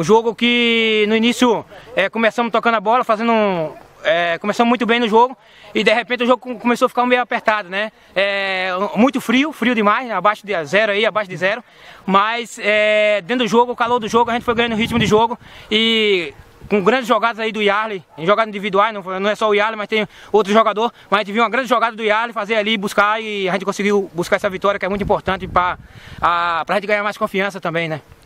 Um jogo que no início começamos tocando a bola, começamos muito bem no jogo e de repente o jogo começou a ficar meio apertado, né? Muito frio demais, abaixo de zero, mas dentro do jogo, o calor do jogo, a gente foi ganhando ritmo de jogo e com grandes jogadas aí do Yarley, em jogadas individuais, não é só o Yarley, mas tem outro jogador, mas a gente viu uma grande jogada do Yarley fazer ali, buscar, e a gente conseguiu buscar essa vitória que é muito importante para a gente ganhar mais confiança também, né?